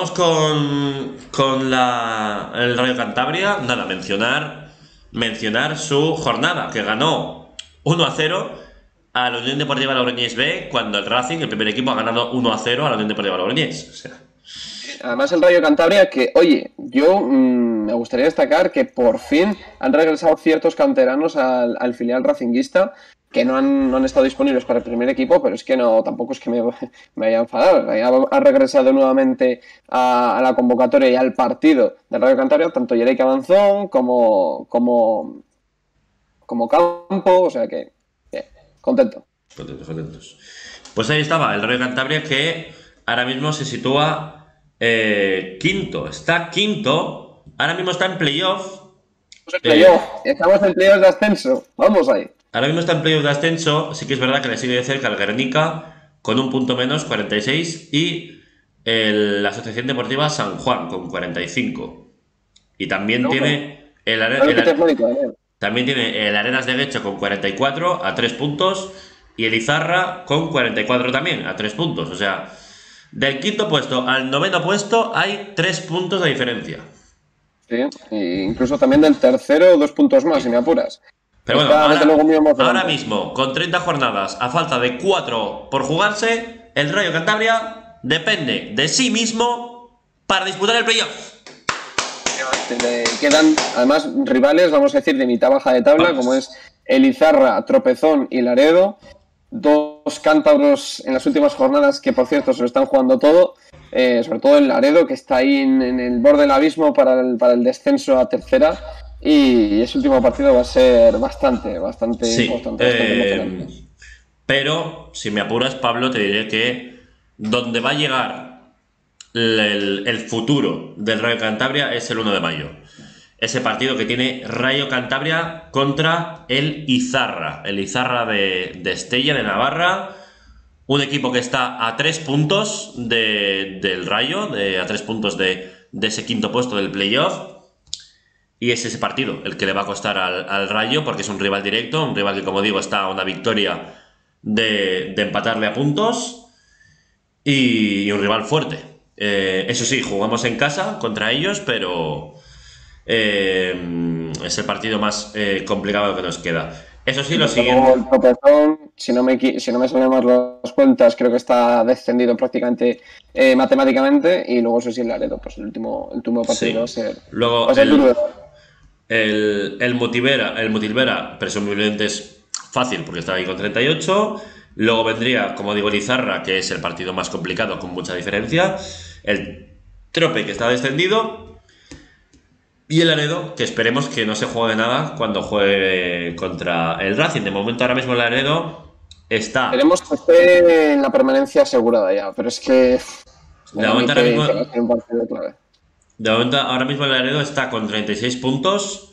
vamos con el Rayo Cantabria. Nada, mencionar su jornada, que ganó 1-0 a la Unión Deportiva Logroñés B, cuando el Racing, el primer equipo, ha ganado 1-0 a la Unión Deportiva Logroñés. O sea. Además, el Rayo Cantabria, que, oye, yo me gustaría destacar que por fin han regresado ciertos canteranos al filial racinguista, que no han estado disponibles para el primer equipo, pero es que no, tampoco es que me vaya a enfadar. Ha regresado nuevamente a la convocatoria y al partido del Rayo Cantabria, tanto Yerey Avanzón como Campo, o sea que, contento. Contentos. Pues ahí estaba el Rayo Cantabria, que ahora mismo se sitúa quinto. Está quinto, ahora mismo está en playoff. Estamos en playoff de ascenso, vamos ahí. Ahora mismo está en playoff de ascenso. Sí que es verdad que le sigue de cerca el Guernica con un punto menos, 46, y la Asociación Deportiva San Juan con 45. Y también tiene también tiene el Arenas de Guecho con 44 a 3 puntos, y el Izarra con 44 también a 3 puntos. O sea, del quinto puesto al noveno puesto hay 3 puntos de diferencia. Sí, e incluso también del tercero 2 puntos más, si me apuras. Pero bueno, ahora mismo, con 30 jornadas, a falta de 4 por jugarse, el Rayo Cantabria depende de sí mismo para disputar el playoff. Quedan, además, rivales, vamos a decir, de mitad baja de tabla, como es el Izarra, Tropezón y Laredo. 2 cántabros en las últimas jornadas que, por cierto, se lo están jugando todo. Sobre todo el Laredo, que está ahí en el borde del abismo para el descenso a tercera. Y ese último partido va a ser bastante emocionante. Pero, si me apuras, Pablo, te diré que donde va a llegar el futuro del Rayo Cantabria es el 1 de mayo. Ese partido que tiene Rayo Cantabria contra el Izarra de Estella, de Navarra. Un equipo que está a 3 puntos del Rayo, a 3 puntos de ese quinto puesto del playoff. Y es ese partido el que le va a costar al Rayo, porque es un rival directo, un rival que, como digo, está a una victoria de empatarle a puntos, y un rival fuerte. Eso sí, jugamos en casa contra ellos, pero es el partido más complicado que nos queda. Eso sí, lo siguiente. El Tropezón, si no me salen más las cuentas, creo que está descendido prácticamente matemáticamente, y luego eso sí, el Laredo, pues el último partido sí. va a ser. Luego, va a ser duro. El Motilvera presumiblemente es fácil porque está ahí con 38. Luego vendría, como digo, el Izarra, que es el partido más complicado con mucha diferencia. El Trope, que está descendido. Y el Laredo, que esperemos que no se juegue nada cuando juegue contra el Racing. De momento, ahora mismo el Laredo está... Esperemos que esté en la permanencia asegurada ya, pero es que... De momento, ahora mismo... un partido clave. De momento, ahora mismo el Laredo está con 36 puntos,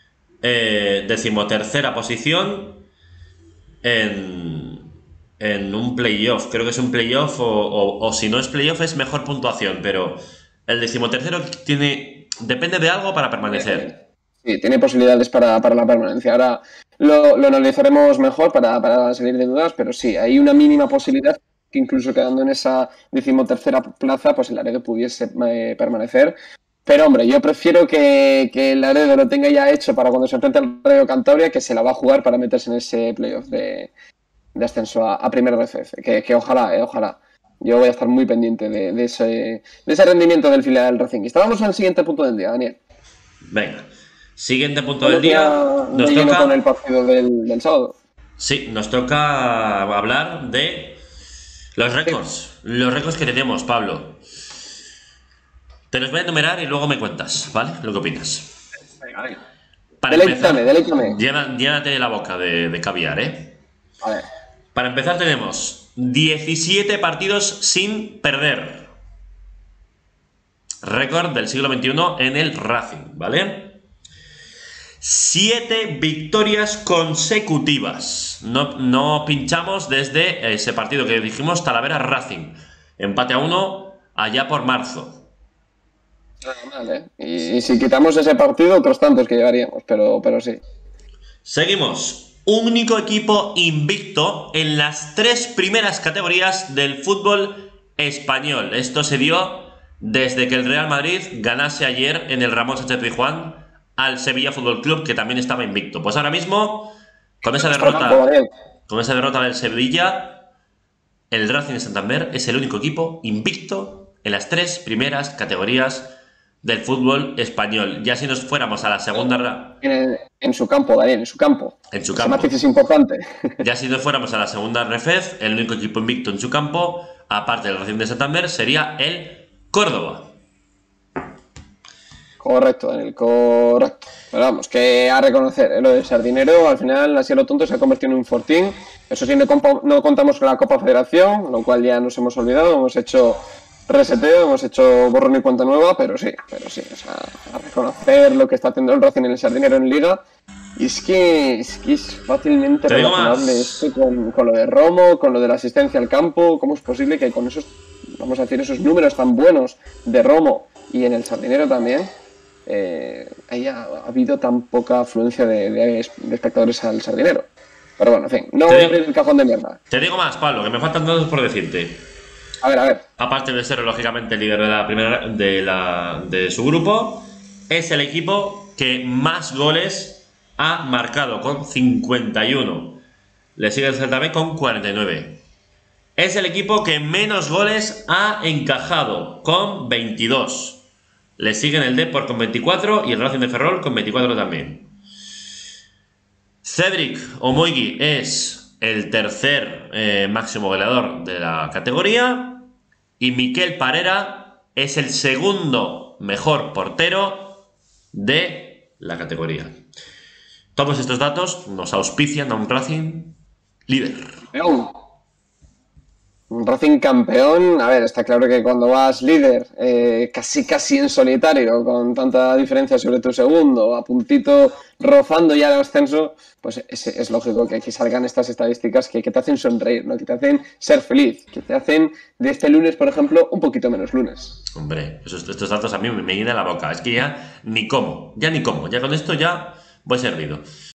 13ª posición en un playoff. Creo que es un playoff, o si no es playoff es mejor puntuación, pero el 13º depende de algo para permanecer. Sí, tiene posibilidades para la permanencia. Ahora lo analizaremos mejor para salir de dudas, pero sí, hay una mínima posibilidad que incluso quedando en esa 13ª plaza, pues el Laredo pudiese permanecer. Pero hombre, yo prefiero que el Laredo lo tenga ya hecho para cuando se enfrente al Rayo Cantabria, que se la va a jugar para meterse en ese playoff de ascenso a primera RFF. Que ojalá. Yo voy a estar muy pendiente de ese rendimiento del filial del Racing. Estábamos en el siguiente punto del día, Daniel. Venga, siguiente punto del día. Nos toca con el partido del sábado. Sí, nos toca hablar de los récords. Los récords que tenemos, Pablo. Te los voy a enumerar y luego me cuentas, ¿vale? Lo que opinas. Venga. Deleítame. Llénate la boca de caviar, ¿eh? A ver. Para empezar tenemos 17 partidos sin perder. Récord del siglo XXI en el Racing, ¿vale? 7 victorias consecutivas. No pinchamos desde ese partido que dijimos, Talavera Racing. Empate a 1 allá por marzo. Vale. Y si quitamos ese partido, otros tantos que llevaríamos, pero sí. Seguimos. Único equipo invicto en las 3 primeras categorías del fútbol español. Esto se dio desde que el Real Madrid ganase ayer en el Ramón Sánchez Pizjuán al Sevilla Fútbol Club, que también estaba invicto. Pues ahora mismo, con esa derrota del Sevilla, el Racing de Santander es el único equipo invicto en las 3 primeras categorías del fútbol español. Ya si nos fuéramos a la segunda... En su campo, Daniel, en su campo. En su Ese campo. matiz es importante. Ya si nos fuéramos a la segunda RFEF, el único equipo invicto en su campo, aparte del Racing de Santander, sería el Córdoba. Correcto, Daniel, correcto. Pero vamos, que a reconocer, lo del Sardinero, al final, así a lo tonto, se ha convertido en un fortín. Eso sí, no contamos con la Copa Federación, lo cual ya nos hemos olvidado, hemos hecho reseteo, hemos hecho borrón y cuenta nueva, pero sí, o sea, a reconocer lo que está haciendo el Racing en el Sardinero en Liga. Y es que es fácilmente relacionable esto con lo de Romo, con lo de la asistencia al campo. ¿Cómo es posible que con esos, vamos a decir, esos números tan buenos de Romo y en el Sardinero también, haya habido tan poca afluencia de espectadores al Sardinero? Pero bueno, en fin, no voy a abrir el cajón de mierda. Te digo más, Pablo, que me faltan datos por decirte. A ver. Aparte de ser lógicamente líder de la primera de su grupo, es el equipo que más goles ha marcado con 51. Le sigue el Celta B con 49. Es el equipo que menos goles ha encajado con 22. Le siguen el Depor con 24 y el Racing de Ferrol con 24 también. Cedric Omoigui es el tercer máximo goleador de la categoría. Y Miquel Parera es el segundo mejor portero de la categoría. Todos estos datos nos auspician a un Racing líder. Un Racing campeón. A ver, está claro que cuando vas líder, casi en solitario, con tanta diferencia sobre tu segundo, a puntito rozando ya el ascenso, pues es lógico que aquí salgan estas estadísticas que te hacen sonreír, ¿no? Que te hacen ser feliz, que te hacen de este lunes, por ejemplo, un poquito menos lunes. Hombre, estos datos a mí me llenan la boca. Es que ya ni como, ya con esto ya voy servido.